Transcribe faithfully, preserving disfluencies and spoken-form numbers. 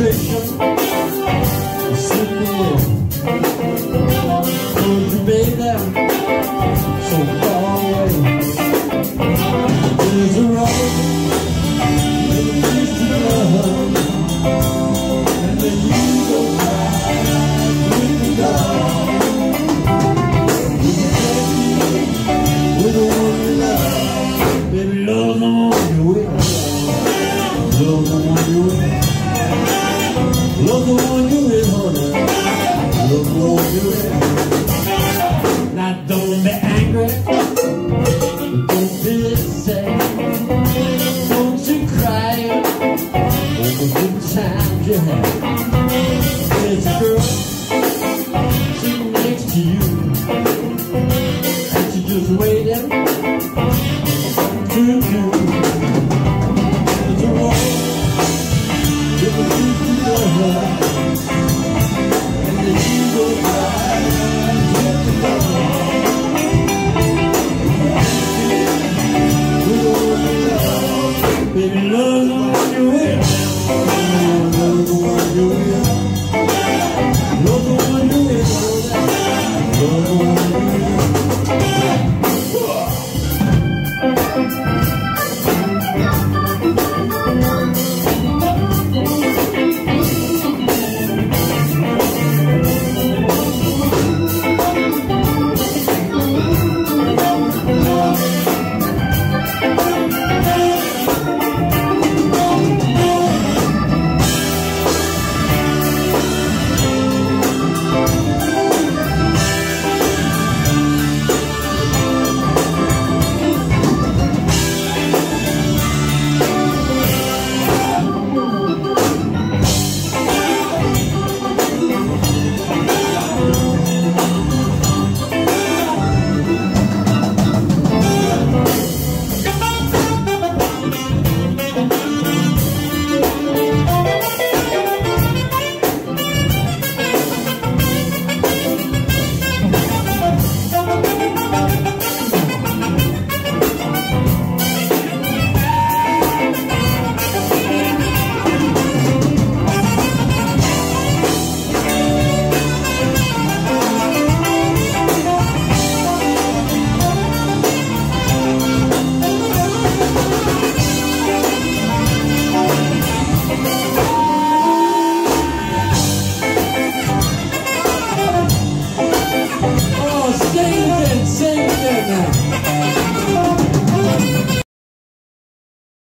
frustration slipping away. Told you, baby, so far away. There's a road that leads to love, and then you go right with the dog. You can take me with the one you love. Baby, love the one you're with. Love the one you're with. Love the one you're with, honey. Love the one you're with. Now don't be angry, don't be sad, don't you cry over the good times you had. There's a girl sitting next to you, and she just waiting to do. There's a road that will lead you to her.